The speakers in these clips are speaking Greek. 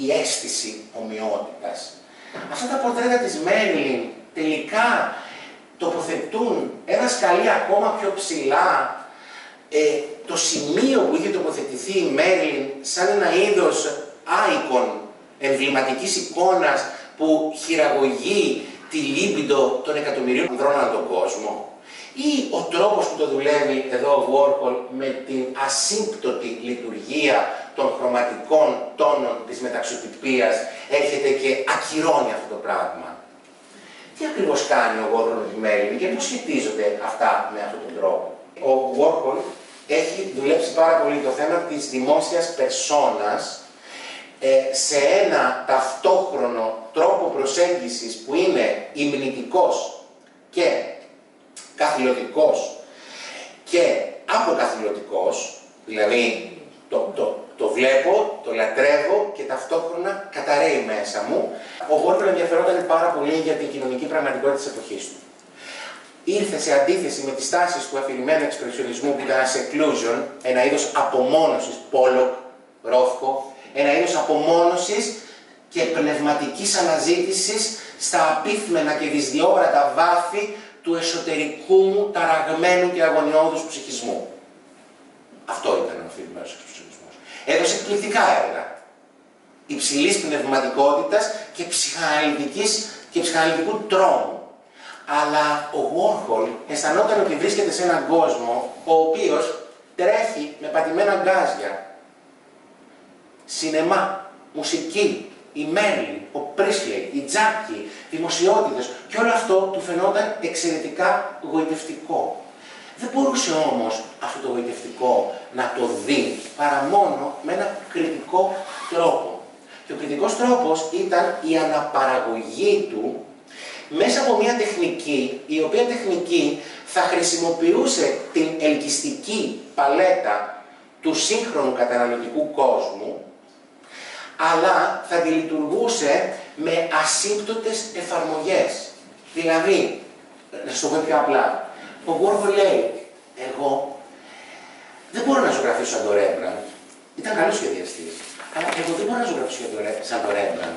η αίσθηση ομοιότητας. Αυτά τα πορτρέτα της Μέριλιν τελικά τοποθετούν ένα σκαλί ακόμα πιο ψηλά το σημείο που είχε τοποθετηθεί η Μέριλιν σαν ένα είδος icon, εμβληματικής εικόνας που χειραγωγεί τη λίμπιντο των εκατομμυρίων ανδρών ανά τον κόσμο, ή ο τρόπος που το δουλεύει εδώ ο Warhol με την ασύμπτωτη λειτουργία των χρωματικών τόνων της μεταξωτυπίας έρχεται και ακυρώνει αυτό το πράγμα. Τι ακριβώς κάνει ο Warhol με τη Μέριλιν και πώς σχετίζονται αυτά με αυτόν τον τρόπο. Ο Warhol έχει δουλέψει πάρα πολύ το θέμα της δημόσιας περσόνας σε ένα ταυτόχρονο τρόπο προσέγγισης που είναι υμνητικός και καθηλωτικός και αποκαθηλωτικός, δηλαδή το βλέπω, το λατρεύω και ταυτόχρονα καταραίει μέσα μου. Ο Warhol ενδιαφερόταν πάρα πολύ για την κοινωνική πραγματικότητα της εποχής του. Ήρθε σε αντίθεση με τις τάσεις του αφηρημένου εξπρεσιονισμού που ήταν seclusion, ένα είδος απομόνωσης, Πόλοκ, Ρόθκο, ένα είδος απομόνωσης και πνευματικής αναζήτησης στα απίθμενα και δυσδιόρατα βάθη του εσωτερικού μου ταραγμένου και αγωνιώδους ψυχισμού. Αυτό ήταν ο αφηρημένος εξπρεσιονισμός. Έδωσε εκπληκτικά έργα υψηλής πνευματικότητας και ψυχαναλυτικού τρόμου. Αλλά ο Warhol αισθανόταν ότι βρίσκεται σε έναν κόσμο ο οποίος τρέχει με πατημένα γκάζια. Σινεμά, μουσική, η Μέριλιν, ο Πρίσλεϊ, η Τζάκη, δημοσιότητες και όλο αυτό του φαινόταν εξαιρετικά γοητευτικό. Δεν μπορούσε όμως αυτό το γοητευτικό να το δει παρά μόνο με ένα κριτικό τρόπο. Και ο κριτικός τρόπος ήταν η αναπαραγωγή του μέσα από μια τεχνική, η οποία τεχνική θα χρησιμοποιούσε την ελκυστική παλέτα του σύγχρονου καταναλωτικού κόσμου, αλλά θα τη λειτουργούσε με ασύμπτωτες εφαρμογές. Δηλαδή, να σου το πω πιο απλά, ο Warhol λέει, εγώ δεν μπορώ να ζωγραφίσω σαν το Rembrandt, ήταν καλός σχεδιαστής, αλλά εγώ δεν μπορώ να ζωγραφίσω σαν το Rembrandt.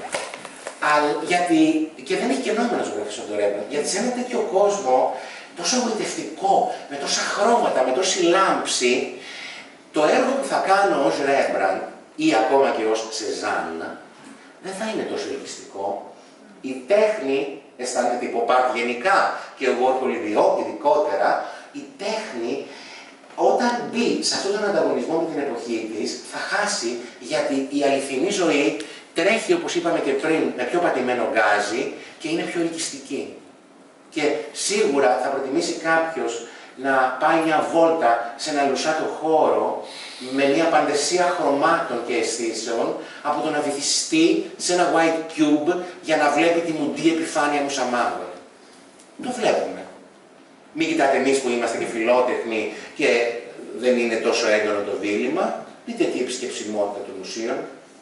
Γιατί, και δεν έχει και νόημα να ζωγραφίσω το Rembrandt, γιατί σε ένα τέτοιο κόσμο τόσο γοητευτικό, με τόσα χρώματα, με τόση λάμψη, το έργο που θα κάνω ως Rembrandt ή ακόμα και ως Cézanne δεν θα είναι τόσο ελκυστικό. Η τέχνη, αισθάνεται υποπάρτη γενικά και ο Warhol ειδικότερα, η τέχνη όταν μπει σε αυτόν τον ανταγωνισμό με την εποχή της θα χάσει, γιατί η αληθινή ζωή τρέχει, όπως είπαμε και πριν, με πιο πατημένο γκάζι και είναι πιο ελκυστική. Και σίγουρα θα προτιμήσει κάποιος να πάει μια βόλτα σε ένα λουσάτο χώρο με μια παντεσία χρωμάτων και αισθήσεων από το να βυθιστεί σε ένα white cube για να βλέπει τη μουντή επιφάνεια μου σαν μαύρο. Το βλέπουμε. Μην κοιτάτε εμείς που είμαστε και φιλότεχνοι και δεν είναι τόσο έντονο το δίλημμα, δείτε τι επισκεψιμότητα των μουσείων.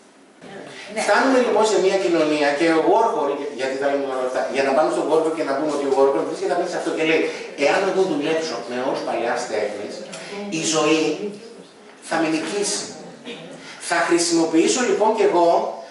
Ναι. Φτάνουμε λοιπόν σε μια κοινωνία και ο Warhol, γιατί θα λέμε όλα αυτά, για να πάμε στον Warhol και να πούμε ότι ο Warhol βρίσκεται απέναντι σε αυτό και λέει: εάν εγώ δουλέψω με όρους παλιάς τέχνης, η ζωή θα με νικήσει. Θα χρησιμοποιήσω λοιπόν και εγώ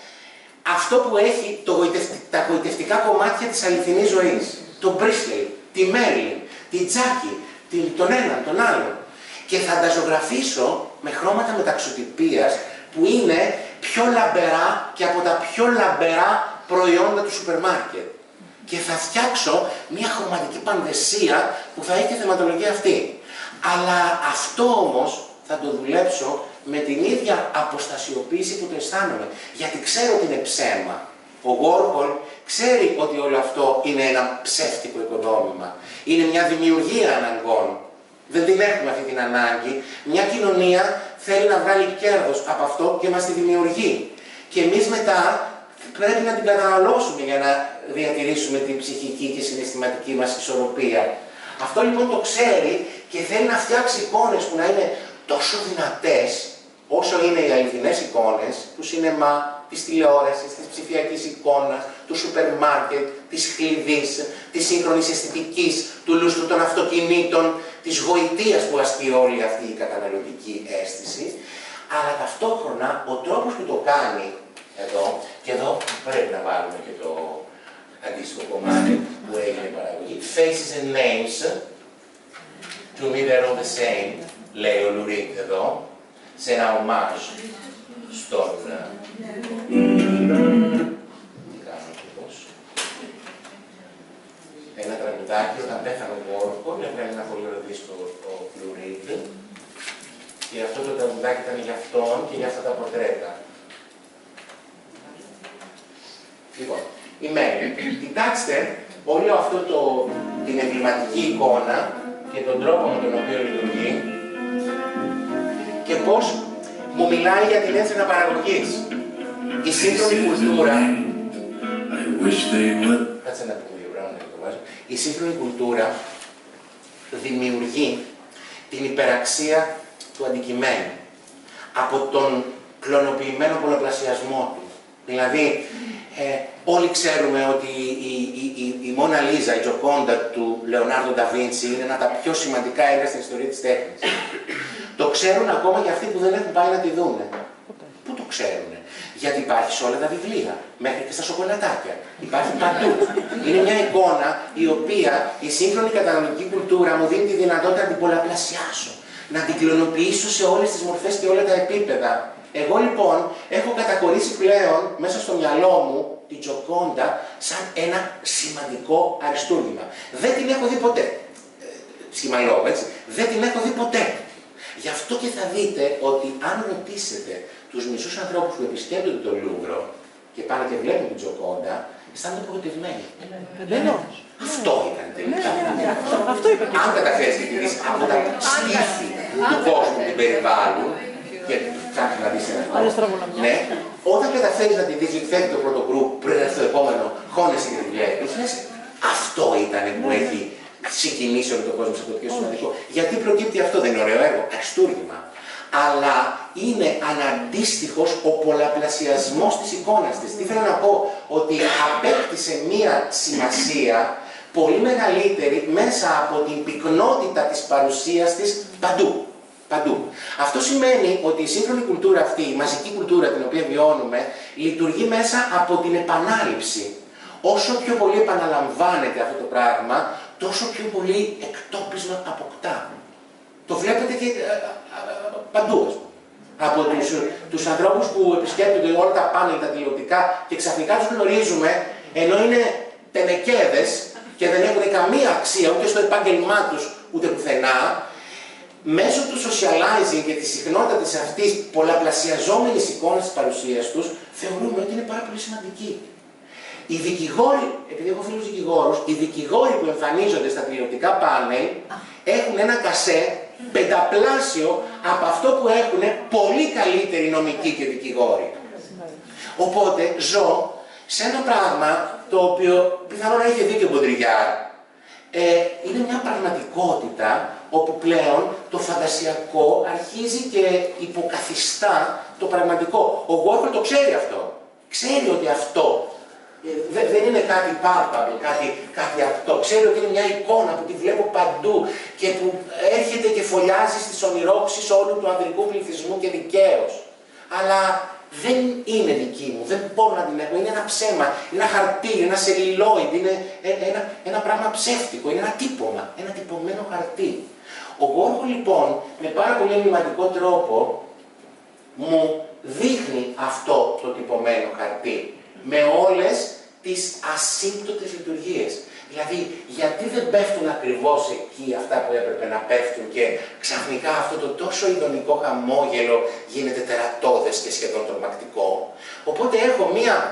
αυτό που έχει τα γοητευτικά κομμάτια της αληθινής ζωής. Τον Πρίσλεϊ, τη Μέριλιν, τη Τζάκη, τον έναν, τον άλλον. Και θα τα ζωγραφίσω με χρώματα μεταξωτυπίας που είναι πιο λαμπερά και από τα πιο λαμπερά προϊόντα του σούπερ μάρκετ. Και θα φτιάξω μια χρωματική πανδεσία που θα έχει τη θεματολογία αυτή. Αλλά αυτό όμως θα το δουλέψω με την ίδια αποστασιοποίηση που το αισθάνομαι. Γιατί ξέρω ότι είναι ψέμα. Ο Warhol ξέρει ότι όλο αυτό είναι ένα ψεύτικο οικοδόμημα. Είναι μια δημιουργία αναγκών. Δεν την έχουμε αυτή την ανάγκη. Μια κοινωνία θέλει να βγάλει κέρδος από αυτό και μας τη δημιουργεί. Και εμείς μετά πρέπει να την καταναλώσουμε για να διατηρήσουμε την ψυχική και συναισθηματική μας ισορροπία. Αυτό λοιπόν το ξέρει και θέλει να φτιάξει εικόνες που να είναι τόσο δυνατές όσο είναι οι αληθινές εικόνες του σινεμά, της τηλεόρασης, της ψηφιακής εικόνας, του σούπερ μάρκετ, της χλειδής, της σύγχρονης αισθητικής, του λούστρου των αυτοκινήτων, της γοητείας που ασκεί όλη αυτή η καταναλωτική αίσθηση, αλλά ταυτόχρονα ο τρόπος που το κάνει εδώ, και εδώ πρέπει να βάλουμε και το αντίστοιχο κομμάτι που έγινε η παραγωγή. Faces and names, to me they're all the same, λέει ο Λουρίτ εδώ, σε ένα ομάζ στον... Τι κάνω ακριβώς. Ένα τραγουδάκι, όταν πέθανε ο Warhol, έβγαλε ένα πολύ ωραίο δίσκο ο Λουρίτ, και αυτό το τραγουδάκι ήταν για αυτόν και για αυτά τα πορτρέτα. Λοιπόν, η Μέρλιν. Κοιτάξτε όλο αυτό την εμβληματική εικόνα και τον τρόπο με τον οποίο λειτουργεί και πώς μου μιλάει για την έννοια παραγωγής. Η σύγχρονη κουλτούρα... Κάτσε να πούμε δύο πράγματα. Η σύγχρονη κουλτούρα δημιουργεί την υπεραξία του αντικειμένου από τον κλωνοποιημένο πολλαπλασιασμό του. Δηλαδή, όλοι ξέρουμε ότι η Μόνα Λίζα, η Τζοκόντα του Λεωνάρντο ντα Βίντσι είναι ένα από τα πιο σημαντικά έργα στην ιστορία της τέχνης. Το ξέρουν ακόμα και αυτοί που δεν έχουν πάει να τη δούνε. Πού το ξέρουνε? Γιατί υπάρχει σε όλα τα βιβλία, μέχρι και στα σοκολατάκια. Υπάρχει παντού. Είναι μια εικόνα η οποία η σύγχρονη καταναλωτική κουλτούρα μου δίνει τη δυνατότητα να την πολλαπλασιάσω, να την κλωνοποιήσω σε όλες τις μορφές και όλα τα επίπεδα. Εγώ λοιπόν έχω κατακορίσει πλέον μέσα στο μυαλό μου την Τζοκόντα σαν ένα σημαντικό αριστούργημα. Δεν την έχω δει ποτέ. Σχημαλό, έτσι. Δεν την έχω δει ποτέ. Γι' αυτό και θα δείτε ότι αν ρωτήσετε τους μισούς ανθρώπους που επισκέπτονται το Λούβρο και πάνε και βλέπουν την Τζοκόντα, αισθάνονται απογοητευμένοι. Αυτό ήταν τελικά. Αν καταφέρεις και τη δεις από τα στήθη του κόσμου που την περιβάλλουν, και ψάχνει να δεις ένα χρόνο. Ναι, όταν καταφέρεις να τη δεις, γιατί φεύγει το πρώτο γκρουπ πριν έρθει το επόμενο, χώνεσαι και τη βλέπεις, λες, αυτό ήταν που έχει συγκινήσει όλο τον κόσμο σε το πιο σημαντικό. Γιατί προκύπτει αυτό, δεν είναι ωραίο έργο, αριστούργημα. Αλλά είναι αναντίστοιχος ο πολλαπλασιασμός της εικόνας της. Τι θέλω να πω, ότι απέκτησε μία σημασία πολύ μεγαλύτερη μέσα από την πυκνότητα της παρουσίας της παντού. Παντού. Αυτό σημαίνει ότι η σύγχρονη κουλτούρα αυτή, η μαζική κουλτούρα την οποία βιώνουμε, λειτουργεί μέσα από την επανάληψη. Όσο πιο πολύ επαναλαμβάνεται αυτό το πράγμα, τόσο πιο πολύ εκτόπισμα αποκτά. Το βλέπετε και παντού, ας πούμε. Από τους ανθρώπους που επισκέπτονται όλα τα πάνελ, τα τηλεοπτικά και ξαφνικά τους γνωρίζουμε, ενώ είναι τενεκέδες και δεν έχουν καμία αξία ούτε στο επάγγελμά τους ούτε πουθενά, μέσω του socializing και της συχνότητας αυτής πολλαπλασιαζόμενης εικόνας της παρουσίας τους, θεωρούμε ότι είναι πάρα πολύ σημαντική. Οι δικηγόροι, επειδή έχω φίλους δικηγόρους, οι δικηγόροι που εμφανίζονται στα τηλεοπτικά πάνελ έχουν ένα κασέ πενταπλάσιο από αυτό που έχουν πολύ καλύτεροι νομικοί και δικηγόροι. Οπότε ζω σε ένα πράγμα το οποίο πιθανόν να είχε δει και ο Μποντριγιάρ, είναι μια πραγματικότητα όπου πλέον το φαντασιακό αρχίζει και υποκαθιστά το πραγματικό. Ο Warhol το ξέρει αυτό. Ξέρει ότι αυτό δεν είναι κάτι palpable, κάτι αυτό. Ξέρει ότι είναι μια εικόνα που τη βλέπω παντού και που έρχεται και φωλιάζει στις ονειρόξεις όλου του ανδρικού πληθυσμού και δικαίως. Αλλά δεν είναι δική μου, δεν μπορώ να την έχω, είναι ένα ψέμα, είναι ένα χαρτί, είναι ένα σελιλόιντ, είναι ένα πράγμα ψεύτικο, είναι ένα τύπομα, ένα τυπωμένο χαρτί. Ο Warhol λοιπόν με πάρα πολύ ενημαντικό τρόπο μου δείχνει αυτό το τυπωμένο χαρτί με όλες τις ασύμπτωτες λειτουργίες. Δηλαδή, γιατί δεν πέφτουν ακριβώς εκεί αυτά που έπρεπε να πέφτουν και ξαφνικά αυτό το τόσο ειδονικό χαμόγελο γίνεται τερατώδες και σχεδόν τρομακτικό. Οπότε έχω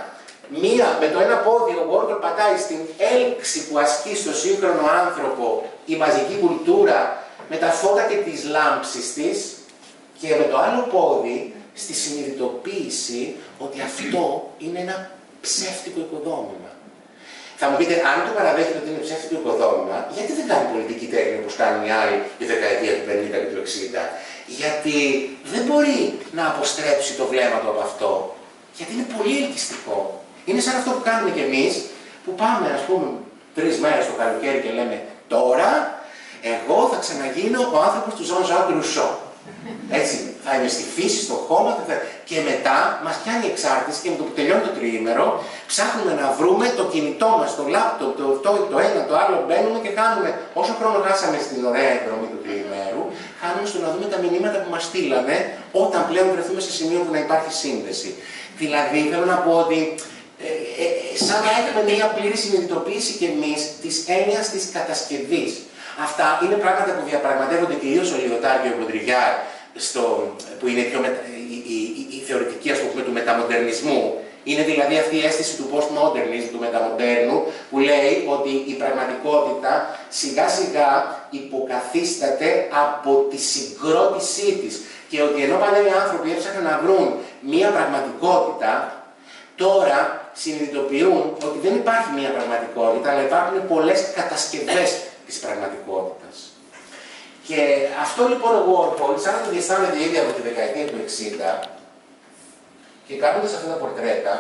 με το ένα πόδι ο Warhol πατάει στην έλξη που ασκεί στο σύγχρονο άνθρωπο η μαζική κουλτούρα με τα φώτα και τις λάμψεις της και με το άλλο πόδι στη συνειδητοποίηση ότι αυτό είναι ένα ψεύτικο οικοδόμημα. Θα μου πείτε, αν το παραδέχεται ότι είναι ψεύτικο οικοδόμημα, γιατί δεν κάνει πολιτική τέχνη όπως κάνουν οι άλλοι τη δεκαετία του 50 και του 60? Γιατί δεν μπορεί να αποστρέψει το βλέμμα του από αυτό. Γιατί είναι πολύ ελκυστικό. Είναι σαν αυτό που κάνουμε κι εμείς, που πάμε, ας πούμε, 3 μέρες το καλοκαίρι και λέμε τώρα, εγώ θα ξαναγίνω ο άνθρωπος του Jean-Jacques Rousseau. Έτσι, θα είμαι στη φύση, στο χώμα και μετά μας πιάνει η εξάρτηση και με το που τελειώνει το τριήμερο ψάχνουμε να βρούμε το κινητό μας, το λάπτοπ, το ένα, το άλλο, μπαίνουμε και κάνουμε όσο χρόνο χάσαμε στην ωραία εκδρομή του τριήμερου, χάνουμε στο να δούμε τα μηνύματα που μας στείλανε όταν πλέον βρεθούμε σε σημείο που να υπάρχει σύνδεση. Δηλαδή, θέλω να πω ότι σαν να έχουμε μια πλήρη συνειδητοποίηση κι εμείς της έννοιας της κατασκευής. Αυτά είναι πράγματα που διαπραγματεύονται κυρίως ο Λιωτάρ και ο Μποντριγιάρ, που είναι η θεωρητική, ας πούμε, του μεταμοντερνισμού. Είναι δηλαδή αυτή η αίσθηση του postmodernism, του μεταμοντέρνου, που λέει ότι η πραγματικότητα σιγά σιγά υποκαθίσταται από τη συγκρότησή της. Και ότι ενώ παλιά οι άνθρωποι έψαχναν να βρουν μία πραγματικότητα, τώρα συνειδητοποιούν ότι δεν υπάρχει μία πραγματικότητα, αλλά υπάρχουν πολλές κατασκευές της πραγματικότητας. Και αυτό λοιπόν ο Warhol, σαν να το διαισθάνεται ήδη από τη δεκαετία του 60, και κάνοντας αυτά τα πορτρέτα,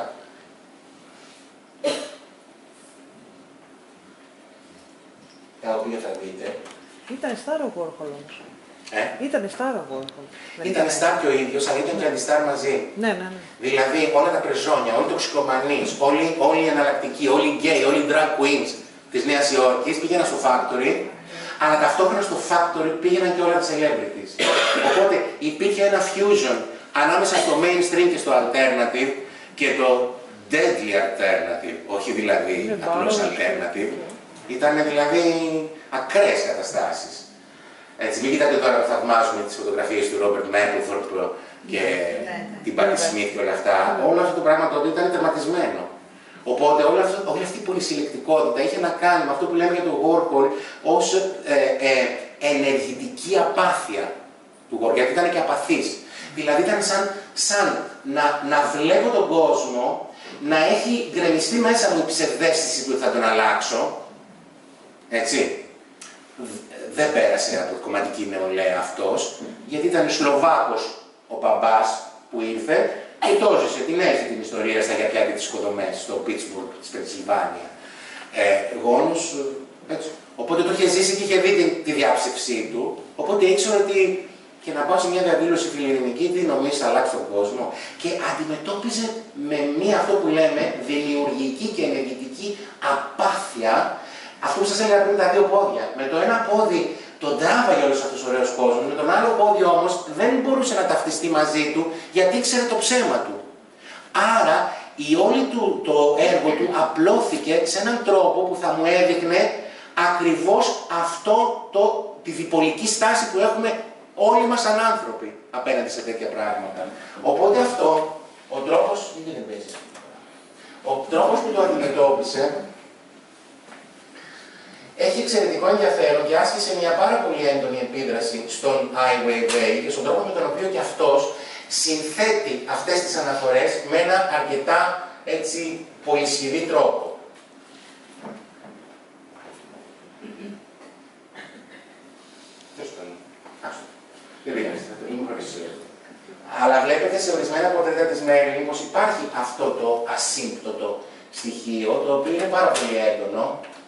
τα οποία θα δείτε. Ήταν στάρ ο Warhol όμως. Ήταν στάρ ο Warhol. Ήταν στάρ και ο ίδιος, αλλά ήταν και αντιστάρ μαζί. Ναι. Δηλαδή όλα τα πρεζόνια, όλοι οι τοξικομανείς, όλοι οι εναλλακτικοί, όλοι οι γκέι, όλοι οι drag queens της Νέας Υόρκης πήγαιναν στο factory, αλλά ταυτόχρονα στο factory πήγαιναν και όλα τα celebrities. Οπότε υπήρχε ένα fusion ανάμεσα στο mainstream και στο alternative και το deadly alternative, όχι δηλαδή απλώς alternative. Ήταν δηλαδή ακραίες καταστάσεις. Έτσι, μην κοιτάτε τώρα που θαυμάζουμε τις φωτογραφίες του Ρόμπερτ Μάπλθορπ και την Πάτι Σμιθ και όλα αυτά. Όλο αυτό το πράγμα τότε ήταν τερματισμένο. Οπότε όλη αυτή η πολυσυλλεκτικότητα είχε να κάνει με αυτό που λέμε για τον Warhol ως ενεργητική απάθεια του Warhol, γιατί ήταν και απαθής. Δηλαδή ήταν σαν να βλέπω τον κόσμο να έχει γκρεμιστεί μέσα μου η ψευδαίσθηση που θα τον αλλάξω. Έτσι. Δεν πέρασε από την κομματική νεολαία αυτός, γιατί ήταν Σλοβάκος ο μπαμπάς που ήρθε και το ζησε, την έζησε την ιστορία στα γιαπιά και τις οικοδομές, στο Πίτσμπουργκ, της Πενσιλβάνια. Γόνος, έτσι. Οπότε το είχε ζήσει και είχε δει τη διάψευσή του, οπότε ήξερε ότι και να πάω σε μια διαδήλωση φιλελληνική, τι νομίζεις θα αλλάξει τον κόσμο. Και αντιμετώπιζε με μία αυτό που λέμε δημιουργική και ενεργητική απάθεια. Αυτό που σας έλεγα πριν, τα δύο πόδια. Με το ένα πόδι τον τράβαγε όλος αυτός ο ωραίος κόσμος, με τον άλλο πόδι όμως δεν μπορούσε να ταυτιστεί μαζί του γιατί ήξερε το ψέμα του. Άρα όλη το έργο του απλώθηκε σε έναν τρόπο που θα μου έδειχνε ακριβώς τη διπολική στάση που έχουμε όλοι μας σαν άνθρωποι απέναντι σε τέτοια πράγματα. Οπότε αυτό, ο τρόπος που το αντιμετώπισε, έχει εξαιρετικό ενδιαφέρον και άσκησε μια πάρα πολύ έντονη επίδραση στον Ai Weiwei και στον τρόπο με τον οποίο και αυτός συνθέτει αυτές τις αναφορές με ένα αρκετά έτσι πολυσχηδή τρόπο. Αλλά βλέπετε σε ορισμένα πορτρέτα της Μέρλιν πως υπάρχει αυτό το ασύμπτωτο στοιχείο, το οποίο είναι πάρα πολύ έντονο.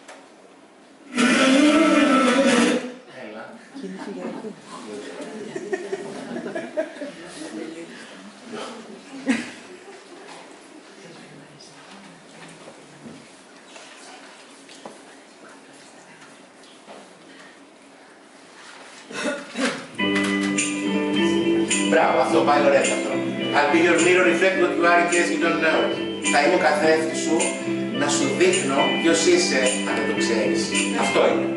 Έλα. Μπράβο, αυτό πάει ωραία αυτό. I'll be your mirror, reflect what you are in case you don't know. Θα είμαι ο καθρέφτης σου, να σου δείχνω ποιος είσαι, αν δεν το ξέρεις. Αυτό είναι.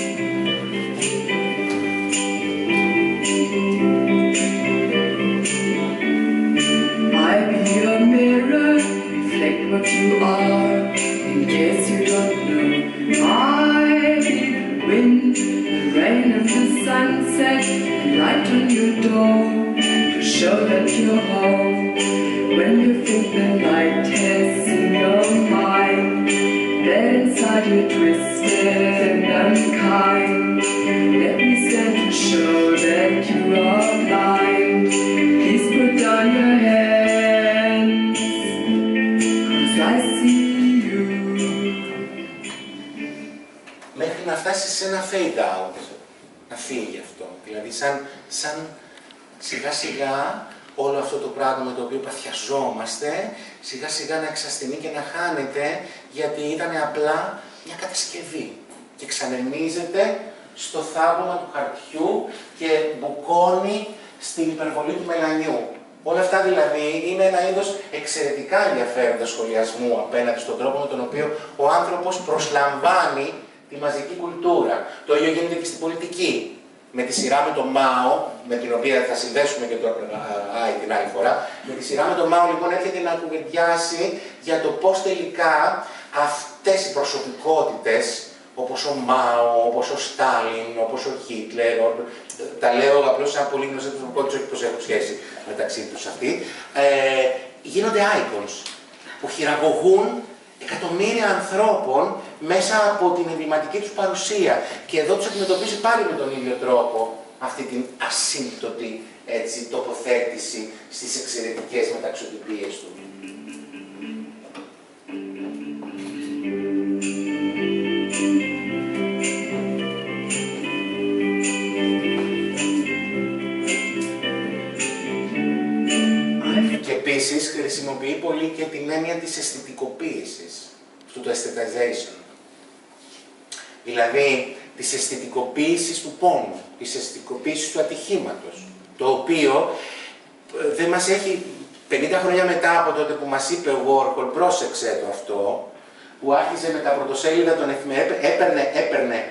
I'll be your mirror, reflect what you are, in case you don't know. I'll be the wind, the rain and the sunset, the light on your door, to show that you're home. When you think the night has in your mind, then inside you're twisted and unkind. Let me stand to show that you are blind. Please put down your hands, 'cause I see you. Μέχρι να φτάσει σε ένα fade out, να φύγει αυτό. Δηλαδή σαν σιγά σιγά όλο αυτό το πράγμα με το οποίο παθιαζόμαστε, σιγά σιγά να εξασθενεί και να χάνεται, γιατί ήταν απλά μια κατασκευή και ξανεμίζεται στο θάβωμα του χαρτιού και μπουκώνει στην υπερβολή του μελανιού. Όλα αυτά δηλαδή είναι ένα είδος εξαιρετικά ενδιαφέροντα σχολιασμού απέναντι στον τρόπο με τον οποίο ο άνθρωπος προσλαμβάνει τη μαζική κουλτούρα. Το ίδιο γίνεται και στην πολιτική. Με τη σειρά με τον Μάο, με την οποία θα συνδέσουμε και το ΑΙ την άλλη φορά, με τη σειρά με τον Μάο λοιπόν έρχεται να κουβεντιάσει για το πώς τελικά αυτές οι προσωπικότητες, όπως ο Μάο, όπως ο Στάλιν, όπως ο Χίτλερ, τα λέω απλώς σαν πολύ γνωστές προσωπικότητες, όχι πως έχουν σχέση μεταξύ τους αυτοί, γίνονται icons που χειραγωγούν εκατομμύρια ανθρώπων μέσα από την εμβληματική τους παρουσία. Και εδώ τους αντιμετωπίζει πάλι με τον ίδιο τρόπο αυτή την ασύμπτωτη τοποθέτηση στις εξαιρετικές μεταξωτυπίες του. Και επίσης χρησιμοποιεί πολύ και την έννοια της αισθητικοποίησης, αυτού του aestheticization. Δηλαδή, της αισθητικοποίησης του πόνου, της αισθητικοποίησης του ατυχήματος, το οποίο δεν μας έχει 50 χρόνια μετά από τότε που μας είπε ο Warhol, πρόσεξε το αυτό, που άρχισε με τα πρωτοσέλιδα των εφημερίδων, έπαιρνε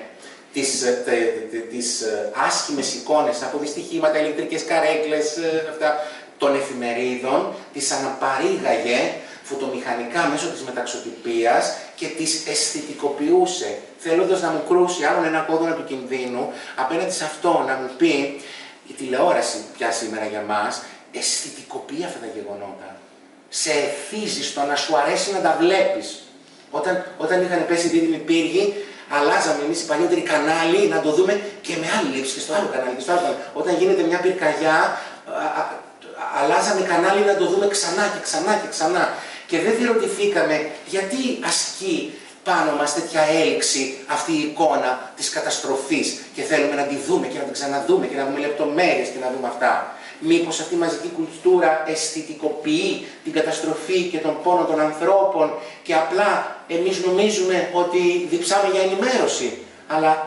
τις άσχημες εικόνες από δυστυχήματα, ηλεκτρικές καρέκλες, αυτά, των εφημερίδων, τις αναπαρήγαγε φωτομηχανικά μέσω της μεταξωτυπίας και τις αισθητικοποιούσε, θέλοντας να μου κρούσει άλλον ένα κόδωνα του κινδύνου, απέναντι σε αυτό να μου πει η τηλεόραση πια σήμερα για μας, αισθητικοποιεί αυτά τα γεγονότα. Σε εθίζει στο να σου αρέσει να τα βλέπεις. Όταν είχαν πέσει δίδυμοι πύργοι, αλλάζαμε εμείς οι παλιότεροι κανάλι να το δούμε και με άλλη λήψη και στο άλλο κανάλι και στο άλλο κανάλι. Όταν γίνεται μια πυρκαγιά, αλλάζαμε κανάλι να το δούμε ξανά και ξανά και ξανά. Και δεν διερωτηθήκαμε γιατί ασκεί πάνω μας τέτοια έλξη αυτή η εικόνα της καταστροφής και θέλουμε να τη δούμε και να την ξαναδούμε και να δούμε λεπτομέρειες και να δούμε αυτά. Μήπως αυτή η μαζική κουλτούρα αισθητικοποιεί την καταστροφή και τον πόνο των ανθρώπων και απλά εμείς νομίζουμε ότι διψάμε για ενημέρωση, αλλά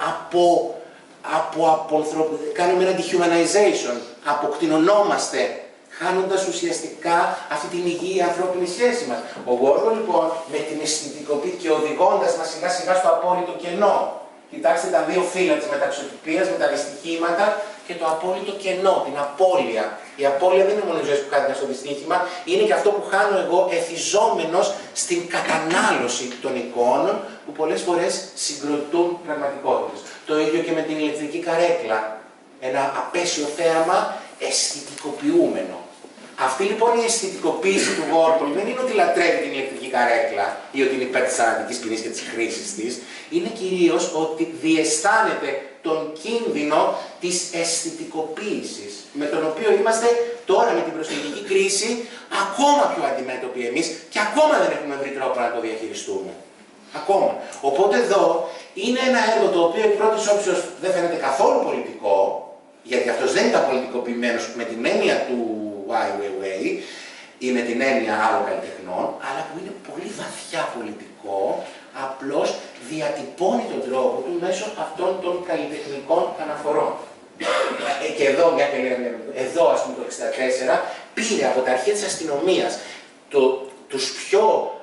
κάνουμε ένα dehumanization, αποκτηνωνόμαστε, χάνοντας ουσιαστικά αυτή την υγιή ανθρώπινη σχέση μας. Ο Warhol λοιπόν με την αισθητικοποίηση και οδηγώντας μας σιγά σιγά στο απόλυτο κενό. Κοιτάξτε τα δύο φύλλα της μεταξωτυπίας με τα δυστυχήματα και το απόλυτο κενό, την απώλεια. Η απώλεια δεν είναι μόνο οι ζωές που χάθηκαν στο δυστύχημα, είναι και αυτό που χάνω εγώ εθιζόμενος στην κατανάλωση των εικόνων που πολλές φορές συγκροτούν πραγματικότητες. Το ίδιο και με την ηλεκτρική καρέκλα. Ένα απέσιο θέαμα αισθητικοποιούμενο. Αυτή λοιπόν η αισθητικοποίηση του Warhol δεν είναι ότι λατρεύει την ηλεκτρική καρέκλα ή ότι είναι υπέρ της θανατικής ποινής και της χρήσης της. Είναι κυρίως ότι διαισθάνεται τον κίνδυνο της αισθητικοποίησης, με τον οποίο είμαστε τώρα με την προσφυγική κρίση ακόμα πιο αντιμέτωποι εμείς και ακόμα δεν έχουμε βρει τρόπο να το διαχειριστούμε. Ακόμα. Οπότε εδώ είναι ένα έργο το οποίο εκ πρώτης όψεως δεν φαίνεται καθόλου πολιτικό, γιατί αυτός δεν ήταν πολιτικοποιημένος με την έννοια του Ai Weiwei ή με την έννοια άλλων καλλιτεχνών, αλλά που είναι πολύ βαθιά πολιτικό, απλώς διατυπώνει τον τρόπο του μέσω αυτών των καλλιτεχνικών αναφορών. Και εδώ, εδώ ας πούμε το 1964, πήρε από τα αρχεία της αστυνομίας τους πιο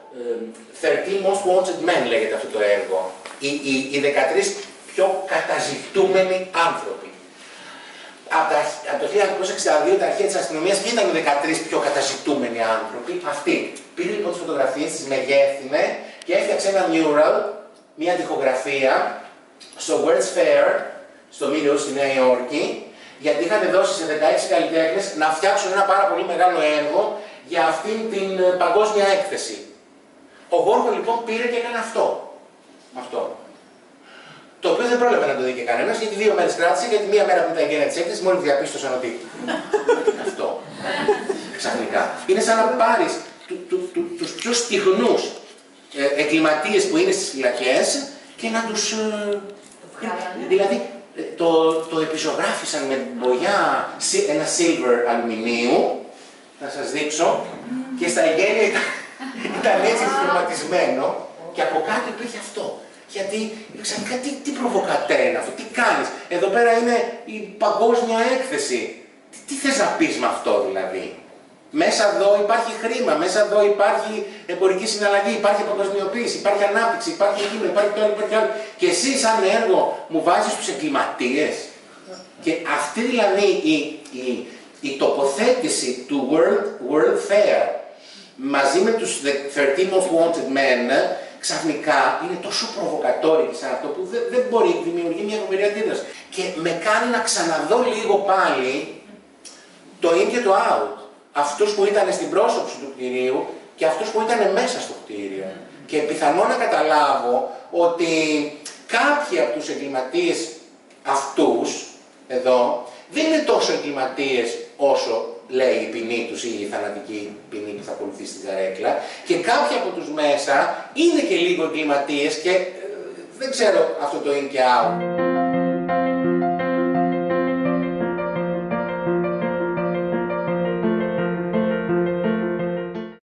13 most wanted men λέγεται αυτό το έργο, οι 13 πιο καταζητούμενοι άνθρωποι. Από το 1962 τα αρχεία της αστυνομίας και ήταν οι 13 πιο καταζητούμενοι άνθρωποι, αυτοί. Πήρε λοιπόν τις φωτογραφίες, τις μεγέθυνε και έφτιαξε ένα mural, μια τοιχογραφία, στο World's Fair, στο Μήλιο στη Νέα Υόρκη, γιατί είχαν δώσει σε 16 καλλιτέχνες να φτιάξουν ένα πάρα πολύ μεγάλο έργο για αυτήν την παγκόσμια έκθεση. Ο Warhol λοιπόν πήρε και έκανε αυτό. Το οποίο δεν πρόλαβε να το δει και κανένας, γιατί 2 μέρες κράτησε, γιατί 1 μέρα πριν τα εγγένεια της έκθεσης μόλις διαπίστωσαν ότι αυτό, ξαφνικά. Είναι σαν να πάρεις τους πιο στιγνούς εγκληματίες που είναι στις φυλακές και να τους... Δηλαδή, το επιζωγράφησαν με μπογιά ένα silver αλουμινίου, να σας δείξω, και στα εγγένεια ήταν έτσι χρωματισμένο και από κάτω υπήρχε αυτό. Γιατί ξαφνικά τι προβοκατέ είναι αυτό, τι κάνεις, εδώ πέρα είναι η παγκόσμια έκθεση. Τι θες να πεις με αυτό δηλαδή. Μέσα εδώ υπάρχει χρήμα, μέσα εδώ υπάρχει εμπορική συναλλαγή, υπάρχει παγκοσμιοποίηση, υπάρχει ανάπτυξη, υπάρχει εκείνο, υπάρχει το άλλο, υπάρχει άλλο. Και εσύ σαν έργο μου βάζεις τους εγκληματίες. Και αυτή δηλαδή η τοποθέτηση του World Fair μαζί με τους 13 Most Wanted Men ξαφνικά είναι τόσο προβοκατόρικη σαν αυτό που δεν μπορεί, δημιουργεί μια φοβερή αντίδραση. Και με κάνει να ξαναδώ λίγο πάλι το in και το out. Αυτούς που ήταν στην πρόσωψη του κτηρίου και αυτούς που ήταν μέσα στο κτίριο. Και πιθανό να καταλάβω ότι κάποιοι από τους εγκληματίες αυτούς, εδώ, δεν είναι τόσο εγκληματίες όσο λέει η ποινή τους ή η θανατική ποινή που θα ακολουθήσει στην καρέκλα, και κάποιοι από τους μέσα είναι και λίγο εγκληματίες και δεν ξέρω αυτό το in και out.